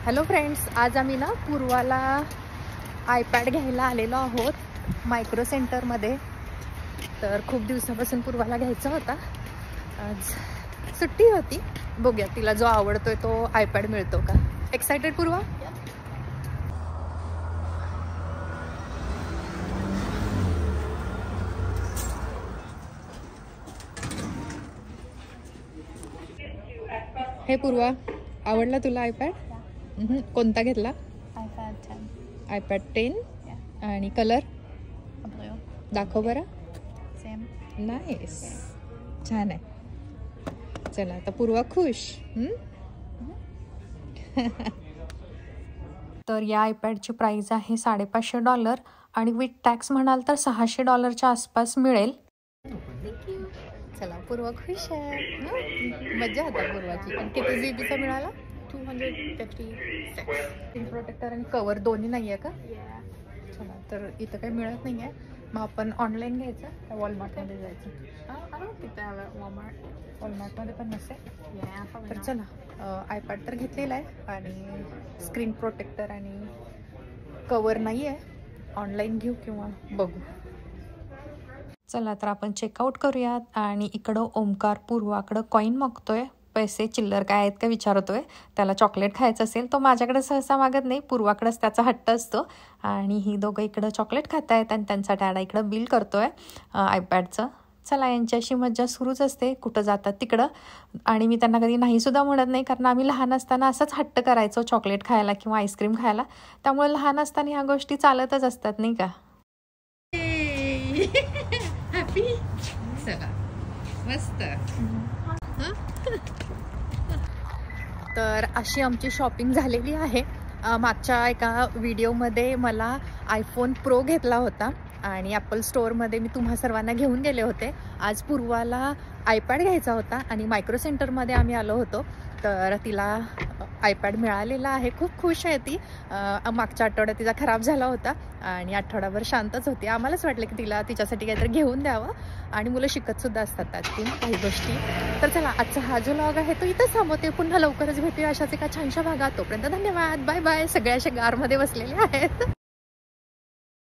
Hello friends, आज आम्ही ना पूर्वाला आयपॅड घ्यायला आलेलो आहोत मायक्रो सेंटरमध्ये. तर खूप दिवसापासून पूर्वाला घ्यायचा होता. आज सुट्टी होती, बघूया तिला जो आवडतोय तो आयपॅड मिळतो का. एक्साइटेड पूर्वा? हे पूर्वा, आवडला तुला आयपॅड? कोणता घेतला? आयपॅड 10. आणि कलर दाखव बरं. नाईस, छान आहे. चला आता पूर्वा खुश. तर या आयपॅडची प्राइस आहे $550 आणि विथ टॅक्स म्हणाल तर $600 आसपास मिळेल. चला पूर्वा खुश आहे. मजा आता पूर्वाची. पण किती जीबीचा मिळाला? 256. स्क्रीन प्रोटेक्टर आणि कवर दोन्ही नाही आहे का? चला, तर इथं काही मिळत नाही आहे. मग आपण ऑनलाईन घ्यायचं का वॉलमार्टमध्ये जायचं? वॉलमार्टमध्ये पण नसेल तर चला, आयपॅड तर घेतलेला आहे आणि स्क्रीन प्रोटेक्टर आणि कवर नाही आहे. ऑनलाईन घेऊ किंवा बघू. चला तर आपण चेकआउट करूयात. आणि इकडं ओमकार पूर्वाकडं कॉईन मागतोय. पैसे चिल्लर काय आहेत का विचारतोय. त्याला चॉकलेट खायचं असेल तो माझ्याकडे सहसा मागत नाही, पूर्वाकडेच त्याचा हट्ट असतो. आणि ही दोघं इकडं चॉकलेट खात आहेत आणि त्यांचा डॅडा इकडं बिल करतोय आयपॅडचं. चला, यांच्याशी मज्जा सुरूच असते कुठं जातात तिकडं. आणि मी त्यांना कधी नाही सुद्धा म्हणत नाही, कारण आम्ही लहान असताना असंच हट्ट करायचो चॉकलेट खायला किंवा आईस्क्रीम खायला. त्यामुळे लहान असताना ह्या गोष्टी चालतच असतात नाही का. हॅपी. चला मस्त. तर अशी आमची शॉपिंग झालेली आहे. मागच्या एका व्हिडिओमध्ये मला आयफोन प्रो घेतला होता आणि ॲपल स्टोअरमध्ये मी तुम्हा सर्वांना घेऊन गेले होते. आज पूर्वाला आयपॅड घ्यायचा होता आणि मायक्रो सेंटरमध्ये आम्ही आलो होतो. तर तिला आयपॅड मिळालेला आहे. खूप खुश आहे ती. मागच्या आठवड्यात तिचा खराब झाला होता आणि आठवडाभर शांतच होती. आम्हालाच वाटलं की तिला तिच्यासाठी काहीतरी घेऊन द्यावं. आणि मुलं शिकतसुद्धा असतात त्यातून काही गोष्टी. तर चला, आजचा हा जो व्लॉग आहे तो इथंच थांबवते. पुन्हा लवकरच भेटूया अशाच एका छानशा भागात. तोपर्यंत धन्यवाद, बाय बाय. सगळे असे गारमध्ये बसलेले आहेत.